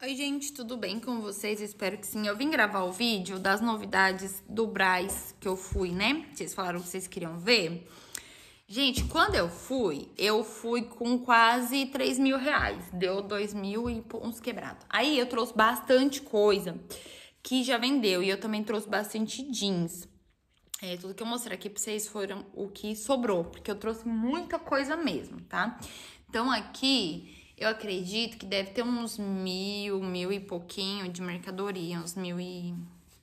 Oi, gente, tudo bem com vocês? Eu espero que sim. Eu vim gravar o vídeo das novidades do Brás que eu fui, né? Vocês falaram que vocês queriam ver. Gente, quando eu fui com quase 3 mil reais. Deu 2 mil e uns quebrados. Aí eu trouxe bastante coisa que já vendeu. E eu também trouxe bastante jeans. Tudo que eu mostrei aqui pra vocês foram o que sobrou. Porque eu trouxe muita coisa mesmo, tá? Então aqui... eu acredito que deve ter uns mil e pouquinho de mercadoria, uns mil e...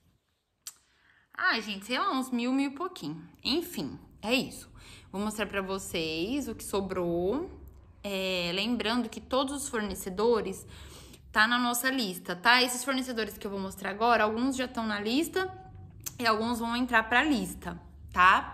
gente, sei lá, uns mil e pouquinho. Enfim, é isso. Vou mostrar pra vocês o que sobrou. Lembrando que todos os fornecedores tá na nossa lista, tá? Esses fornecedores que eu vou mostrar agora, alguns já estão na lista e alguns vão entrar pra lista, tá?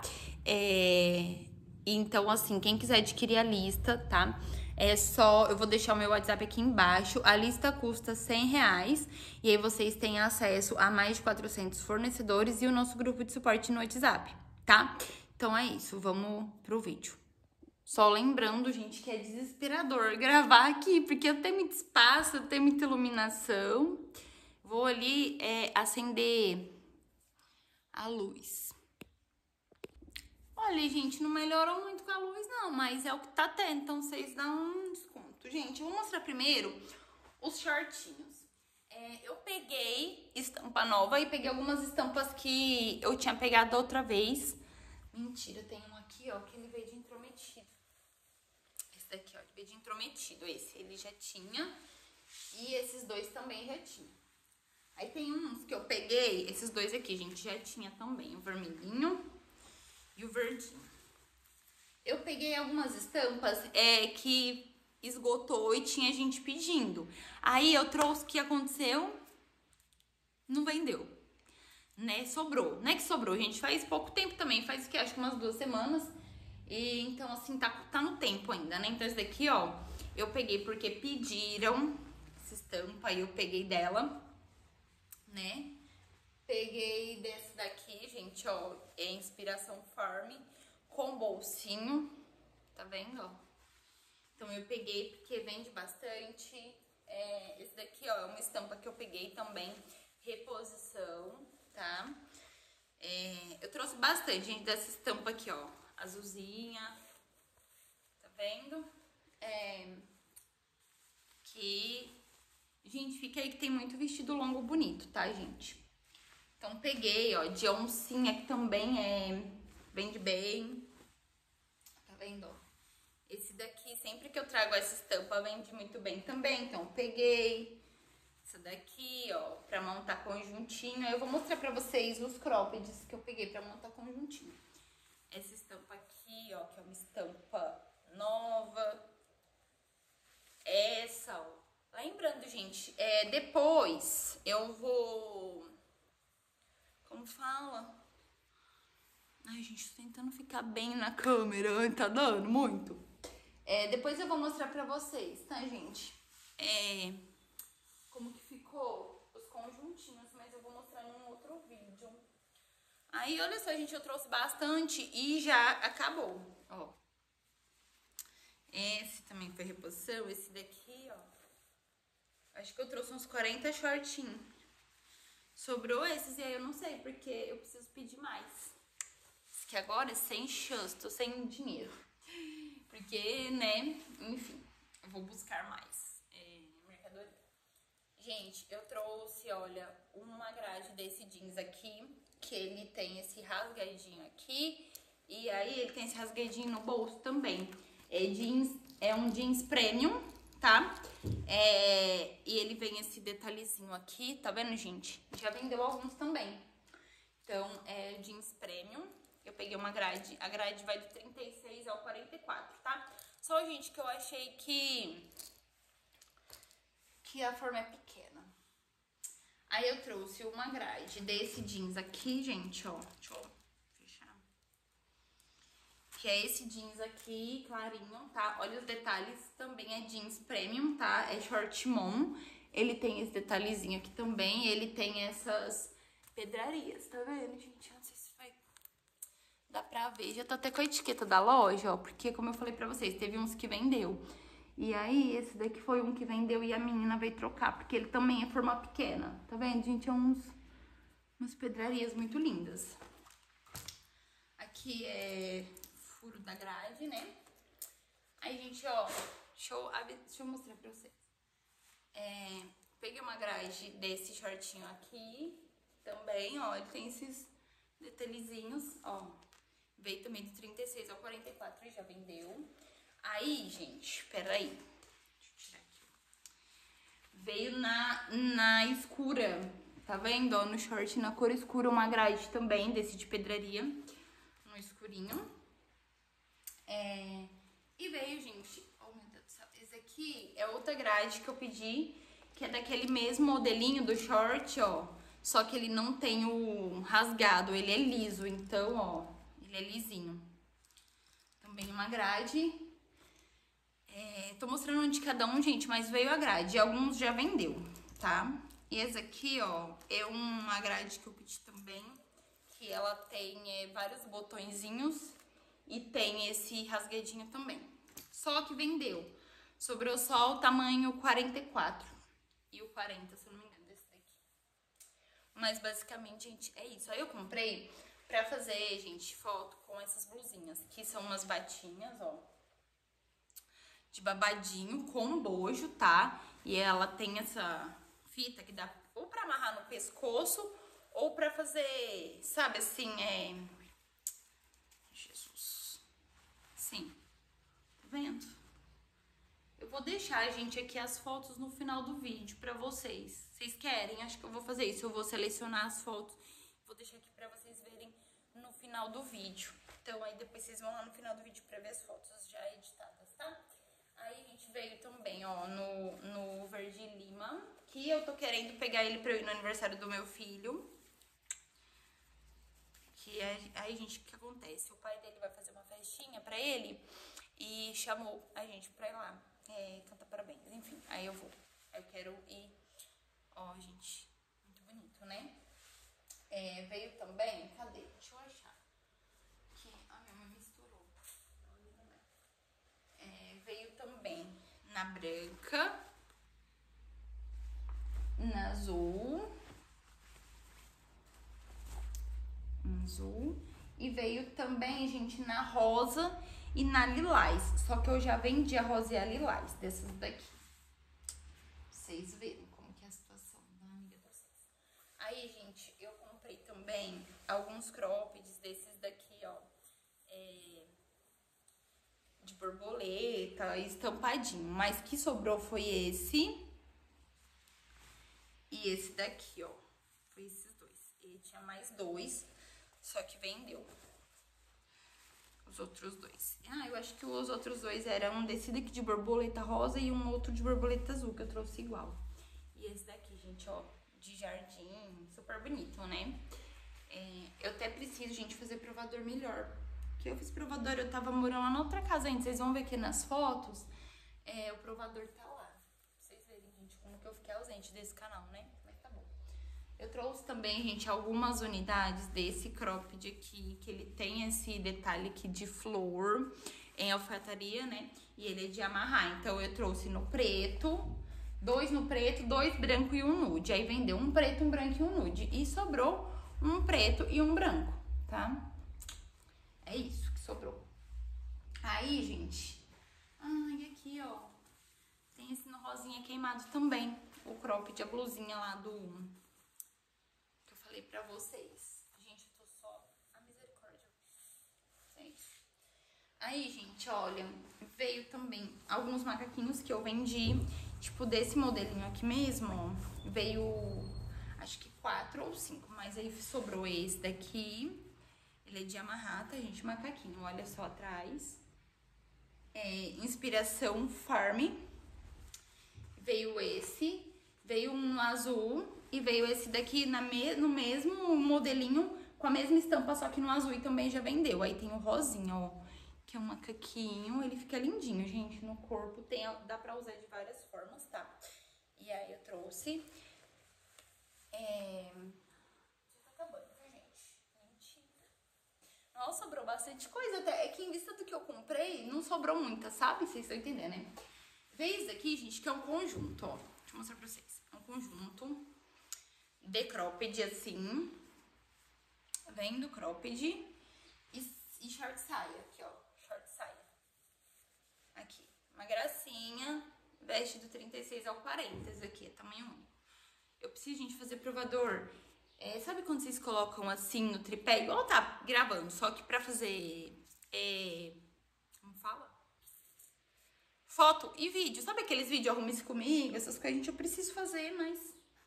Então, assim, quem quiser adquirir a lista, tá? Eu vou deixar o meu WhatsApp aqui embaixo. A lista custa R$100 e aí vocês têm acesso a mais de 400 fornecedores e o nosso grupo de suporte no WhatsApp, tá? Então é isso, vamos pro vídeo. Só lembrando, gente, que é desesperador gravar aqui, porque eu tenho muito espaço, eu tenho muita iluminação. Vou ali acender a luz. Olha, gente, não melhorou muito com a luz, não, mas é o que tá tendo, então vocês dão um desconto. Gente, eu vou mostrar primeiro os shortinhos. Eu peguei estampa nova e peguei algumas estampas que eu tinha pegado outra vez. Mentira, tem um aqui, ó, que ele veio de intrometido. Esse daqui, ó, ele veio de intrometido, esse ele já tinha. E esses dois também já tinha. Aí tem uns que eu peguei, esses dois aqui, gente, já tinha também, o vermelhinho e o verdinho. Eu peguei algumas estampas que esgotou e tinha gente pedindo. Aí eu trouxe, o que aconteceu? Não vendeu, né? Sobrou. Não é que sobrou, gente, faz pouco tempo também, faz que acho que umas 2 semanas. E então, assim, tá no tempo ainda, né? Então esse daqui, ó, eu peguei porque pediram essa estampa e eu peguei dela, né? Peguei desse daqui, gente, ó, é Inspiração Farm com bolsinho, tá vendo, ó? Então eu peguei porque vende bastante. Esse daqui, ó, é uma estampa que eu peguei também, reposição, tá? Eu trouxe bastante, gente, dessa estampa aqui, ó, azulzinha, tá vendo? Gente, fica aí que tem muito vestido longo bonito, tá, gente? Então, peguei, ó, de oncinha, que também vende bem. Tá vendo, ó? Esse daqui, sempre que eu trago essa estampa, vende muito bem também. Então, peguei essa daqui, ó, pra montar conjuntinho. Aí eu vou mostrar pra vocês os croppeds que eu peguei pra montar conjuntinho. Essa estampa aqui, ó, que é uma estampa nova. Essa, ó. Lembrando, gente, depois eu vou... Como fala? Ai, gente, tô tentando ficar bem na câmera. Tá dando muito? Depois eu vou mostrar pra vocês, tá, gente? Como que ficou os conjuntinhos, mas eu vou mostrar num outro vídeo. Aí, olha só, gente, eu trouxe bastante e já acabou, ó. Esse também foi reposição, esse daqui, ó. Acho que eu trouxe uns 40 shortinhos. Sobrou esses e aí eu não sei, porque eu preciso pedir mais. Esse que agora é sem chance, tô sem dinheiro. Porque, né, enfim, eu vou buscar mais mercadoria. Gente, eu trouxe, olha, uma grade desse jeans aqui, que ele tem esse rasgadinho aqui. E aí ele tem esse rasgadinho no bolso também. É um jeans premium, tá? E ele vem esse detalhezinho aqui, tá vendo, gente? Já vendeu alguns também. Então, é jeans premium. Eu peguei uma grade, a grade vai do 36 ao 44, tá? Só, gente, que eu achei que a forma é pequena. Aí eu trouxe uma grade desse jeans aqui, gente, ó. Deixa eu fechar. Que é esse jeans aqui, clarinho, tá? Olha os detalhes, também é jeans premium, tá? É short mom. Ele tem esse detalhezinho aqui também, ele tem essas pedrarias, tá vendo, gente? Não sei se vai... Dá pra ver, já tá até com a etiqueta da loja, ó, porque como eu falei pra vocês, teve uns que vendeu. E aí, esse daqui foi um que vendeu e a menina veio trocar, porque ele também é forma pequena. Tá vendo, gente? É umas pedrarias muito lindas. Aqui é furo da grade, né? Aí, gente, ó, deixa eu mostrar pra vocês. Peguei uma grade desse shortinho aqui também, ó, ele tem esses detalhezinhos, ó. Veio também do 36 ao 44 e já vendeu. Aí, gente, peraí. Deixa eu tirar aqui. Veio na escura, tá vendo? Ó, no short, na cor escura, uma grade também desse de pedraria. No escurinho. E veio, gente, oh meu Deus do céu, esse aqui é outra grade que eu pedi, que é daquele mesmo modelinho do short, ó. Só que ele não tem o rasgado, ele é liso, então, ó, ele é lisinho. Também uma grade. Tô mostrando um de cada um, gente, mas veio a grade. Alguns já vendeu, tá? E esse aqui, ó, é uma grade que eu pedi também, que ela tem vários botõezinhos e tem esse rasgadinho também. Só que vendeu. Sobrou só o tamanho 44 e o 40, se eu não me engano, desse daqui. Mas basicamente, gente, é isso. Aí eu comprei pra fazer, gente, foto com essas blusinhas, que são umas batinhas, ó, de babadinho com bojo, tá? E ela tem essa fita que dá ou pra amarrar no pescoço ou pra fazer, sabe, assim, Jesus. Sim. Tá vendo? Eu vou deixar, gente, aqui as fotos no final do vídeo pra vocês. Vocês querem? Acho que eu vou fazer isso. Eu vou selecionar as fotos. Vou deixar aqui pra vocês verem no final do vídeo. Então, aí depois vocês vão lá no final do vídeo pra ver as fotos já editadas, tá? Aí a gente veio também, ó, no verde lima, que eu tô querendo pegar ele pra eu ir no aniversário do meu filho. Aí, gente, o que acontece? O pai dele vai fazer uma festinha pra ele e chamou a gente pra ir lá cantar parabéns, enfim. Aí eu vou. Aí eu quero ir. Ó, gente, muito bonito, né? Veio também, cadê? Deixa eu achar. Aqui, a minha mãe misturou. Veio também na branca, na azul, e veio também, gente, na rosa e na lilás. Só que eu já vendi a rosa e a lilás dessas daqui. Pra vocês verem como que é a situação da amiga de vocês. Aí, gente, eu comprei também alguns croppeds desses daqui, ó. De borboleta, estampadinho. Mas que sobrou foi esse. E esse daqui, ó. Foi esses dois. E tinha mais dois, só que vendeu. Os outros dois. Eu acho que os outros dois eram um desse daqui de borboleta rosa e um outro de borboleta azul, que eu trouxe igual. E esse daqui, gente, ó, de jardim, super bonito, né? Eu até preciso, gente, fazer provador melhor. Porque eu fiz provador, eu tava morando lá na outra casa ainda. Vocês vão ver aqui nas fotos, o provador tá lá. Pra vocês verem, gente, como que eu fiquei ausente desse canal, né? Mas tá bom. Eu trouxe também, gente, algumas unidades desse cropped aqui, que ele tem esse detalhe aqui de flor em alfaiataria, né? E ele é de amarrar. Então, eu trouxe no preto, 2 no preto, 2 branco e 1 nude. Aí, vendeu um preto, um branco e um nude. E sobrou um preto e um branco, tá? É isso que sobrou. Aí, gente... e aqui, ó. Tem esse no rosinha queimado também. O cropped, a blusinha lá do... que eu falei pra vocês. Gente, eu tô só... a misericórdia. É isso. Aí, gente, olha... veio também alguns macaquinhos que eu vendi. Tipo, desse modelinho aqui mesmo, ó. Veio... acho que 4 ou 5. Mas aí sobrou esse daqui... Ele é de amarrar, tá, gente? Macaquinho, olha só atrás. Inspiração Farm. Veio esse. Veio um azul. E veio esse daqui no mesmo modelinho, com a mesma estampa, só que no azul e também já vendeu. Aí tem o rosinha, ó. Que é um macaquinho. Ele fica lindinho, gente. No corpo dá pra usar de várias formas, tá? E aí eu trouxe. Nossa, sobrou bastante coisa até. É que em vista do que eu comprei, não sobrou muita, sabe? Vocês estão entendendo, né? Vê isso aqui, gente, que é um conjunto, ó. Deixa eu mostrar pra vocês. É um conjunto de cropped, assim. Vem do cropped e short saia, aqui, ó. Short saia. Aqui, uma gracinha. Veste do 36 ao 40, esse aqui é tamanho único. Eu preciso, gente, fazer provador. Sabe quando vocês colocam assim no tripé? Igual tá gravando, só que pra fazer... como fala? Foto e vídeo. Sabe aqueles vídeos Arrume-se Comigo? Essas coisas, gente, eu preciso fazer, mas...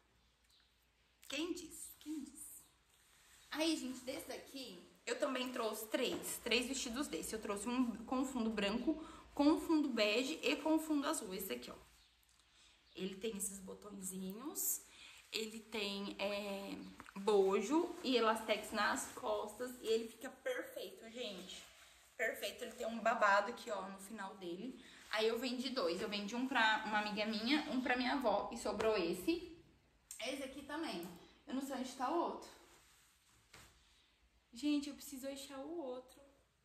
Quem disse? Quem disse? Aí, gente, desse daqui, eu também trouxe três vestidos desse. Eu trouxe um com fundo branco, com fundo bege e com fundo azul. Esse aqui, ó. Ele tem esses botõezinhos, ele tem bojo e elastex nas costas e ele fica perfeito, gente. Perfeito, ele tem um babado aqui, ó, no final dele. Aí eu vendi dois, eu vendi um pra uma amiga minha, um pra minha avó e sobrou esse. Esse aqui também. Eu não sei onde tá o outro. Gente, eu preciso achar o outro.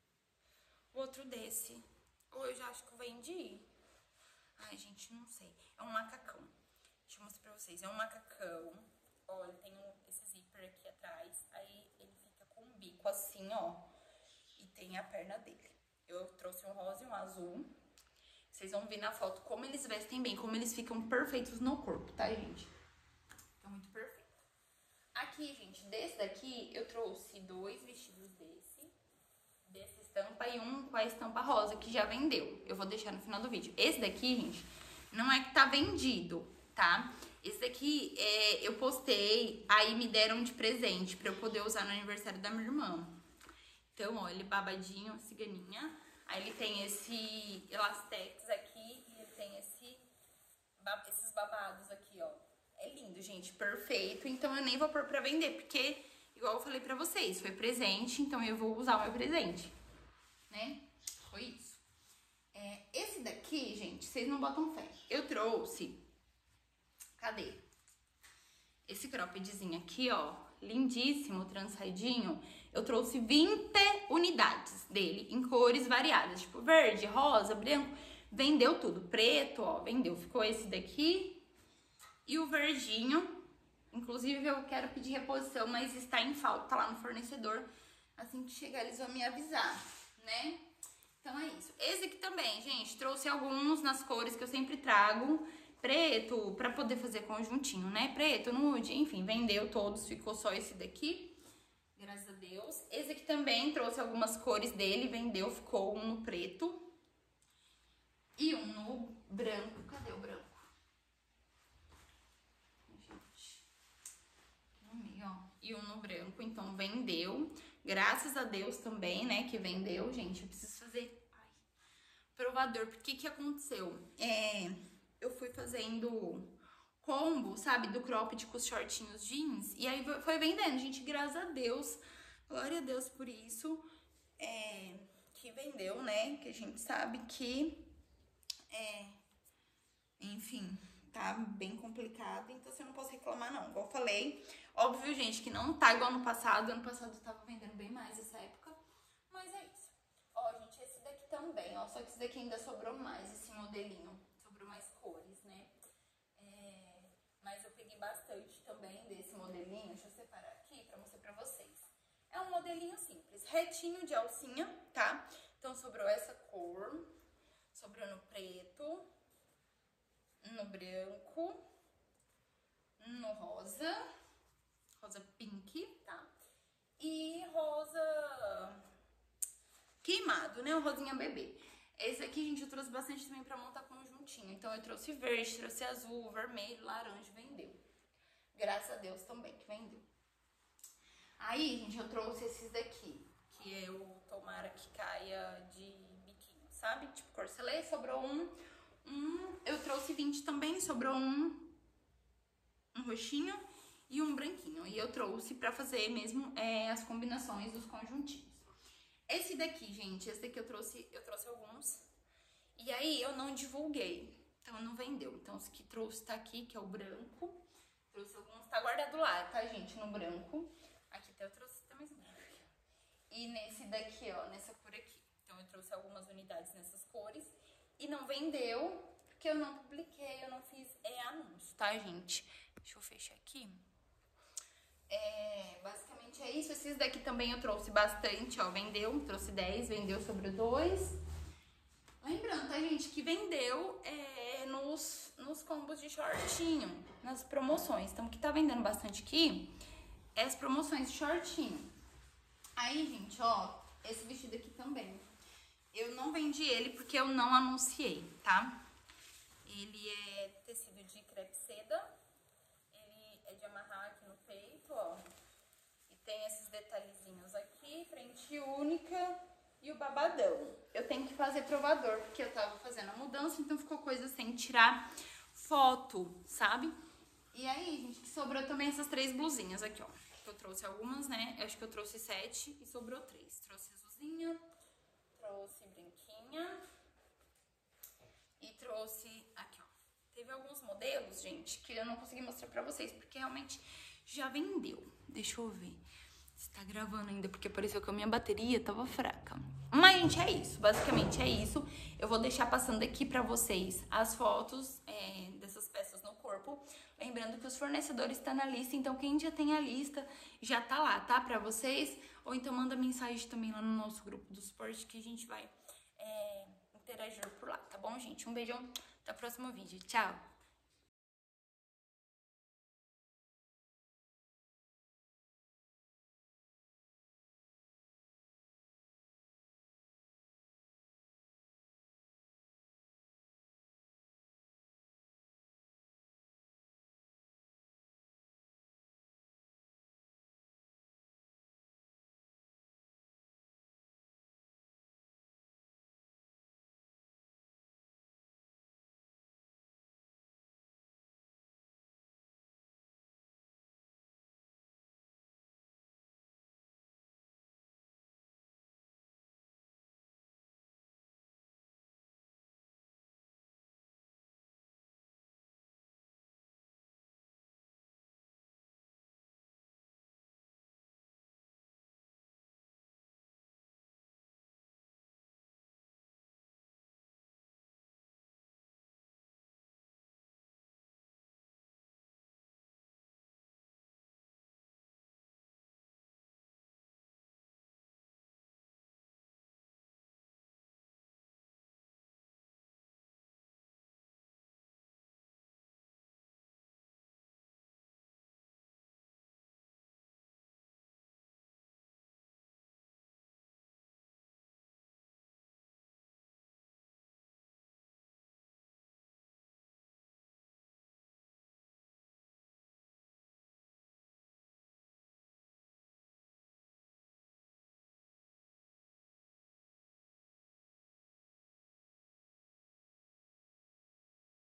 O outro desse. Ou eu já acho que eu vendi. Ai, gente, não sei. É um macacão. Deixa eu mostrar pra vocês. É um macacão. Ó, ele tem esse zíper aqui atrás. Aí ele fica com um bico assim, ó. E tem a perna dele. Eu trouxe um rosa e um azul. Vocês vão ver na foto como eles vestem bem, como eles ficam perfeitos no corpo, tá, gente? Ficam muito perfeitos. Aqui, gente, desse daqui, eu trouxe dois vestidos dessa estampa e um com a estampa rosa, que já vendeu. Eu vou deixar no final do vídeo. Esse daqui, gente, não é que tá vendido, tá? Esse daqui, eu postei, aí me deram de presente pra eu poder usar no aniversário da minha irmã. Então, ó, ele babadinho, ciganinha. Aí ele tem esse elastex aqui e ele tem esses babados aqui, ó. É lindo, gente, perfeito. Então eu nem vou pôr pra vender, porque, igual eu falei pra vocês, foi presente, então eu vou usar o meu presente, né? Foi isso. Esse daqui, gente, vocês não botam fé. Eu trouxe... Cadê? Esse croppedzinho aqui, ó, lindíssimo, trançadinho. Eu trouxe 20 unidades dele, em cores variadas, tipo verde, rosa, branco. Vendeu tudo. Preto, ó, vendeu. Ficou esse daqui e o verdinho. Inclusive, eu quero pedir reposição, mas está em falta, tá lá no fornecedor. Assim que chegar, eles vão me avisar, né? Então é isso. Esse aqui também, gente, trouxe alguns nas cores que eu sempre trago. Preto, pra poder fazer conjuntinho, né? Preto, nude, enfim, vendeu todos, ficou só esse daqui. Graças a Deus. Esse aqui também trouxe algumas cores dele, vendeu, ficou um no preto. E um no branco. Cadê o branco? Gente, no meio, ó. E um no branco, então vendeu. Graças a Deus também, né, que vendeu. Gente, eu preciso fazer provador. Porque que aconteceu? Eu fui fazendo combo, sabe, do cropped com os shortinhos jeans. E aí foi vendendo, gente, graças a Deus. Glória a Deus por isso. Que vendeu, né? Que a gente sabe que... enfim, tá bem complicado. Então, assim, eu não posso reclamar, não. Igual eu falei. Óbvio, gente, que não tá igual ano passado. Ano passado eu tava vendendo bem mais essa época. Mas é isso. Ó, gente, esse daqui também, ó. Só que esse daqui ainda sobrou mais, esse modelinho. Sobrou mais cores, né? Mas eu peguei bastante também desse modelinho. Deixa eu separar aqui pra mostrar pra vocês. É um modelinho simples, retinho de alcinha, tá? Então, sobrou essa cor. Sobrou no preto, no branco, no rosa pink, tá? E rosa queimado, né? O rosinha bebê. Esse aqui, gente, eu trouxe bastante também pra montar conjuntinho. Então, eu trouxe verde, trouxe azul, vermelho, laranja, vendeu. Graças a Deus também que vendeu. Aí, gente, eu trouxe esses daqui, que é o tomara que caia de biquinho, sabe? Tipo corcelê, sobrou eu trouxe 20 também, sobrou um roxinho e um branquinho. E eu trouxe pra fazer mesmo as combinações dos conjuntinhos. Esse daqui, gente, esse daqui eu trouxe alguns. E aí eu não divulguei, então não vendeu. Então esse que trouxe tá aqui, que é o branco. Trouxe alguns, tá guardado lá, tá, gente, no branco. Aqui até eu trouxe também esse branco. E nesse daqui, ó, nessa cor aqui. Então eu trouxe algumas unidades nessas cores. E não vendeu, porque eu não publiquei, eu não fiz anúncio, tá, gente? Deixa eu fechar aqui. Basicamente é isso. Esses daqui também eu trouxe bastante, ó, vendeu, trouxe 10, vendeu, sobrou 2. Lembrando, tá, gente, que vendeu nos combos de shortinho, nas promoções. Então, o que tá vendendo bastante aqui é as promoções de shortinho. Aí, gente, ó, esse vestido aqui também. Eu não vendi ele porque eu não anunciei, tá? Ele é tecido de crepe seda. Ele é de amarrar aqui no peito, ó. E tem esses detalhezinhos aqui, frente única e o babadão. Eu tenho que fazer provador, porque eu tava fazendo a mudança, então ficou coisa sem tirar foto, sabe? E aí, gente, que sobrou também essas 3 blusinhas aqui, ó. Eu trouxe algumas, né? Eu acho que eu trouxe 7 e sobrou 3. Trouxe azulzinha, trouxe branquinha e trouxe aqui, ó. Teve alguns modelos, gente, que eu não consegui mostrar pra vocês, porque realmente já vendeu. Deixa eu ver se tá gravando ainda, porque pareceu que a minha bateria tava fraca. Mas, gente, é isso. Basicamente é isso. Eu vou deixar passando aqui pra vocês as fotos dessas peças no corpo. Lembrando que os fornecedores estão na lista, então quem já tem a lista já tá lá, tá? Pra vocês. Ou então manda mensagem também lá no nosso grupo do suporte que a gente vai interagir por lá, tá bom, gente? Um beijão, até o próximo vídeo. Tchau!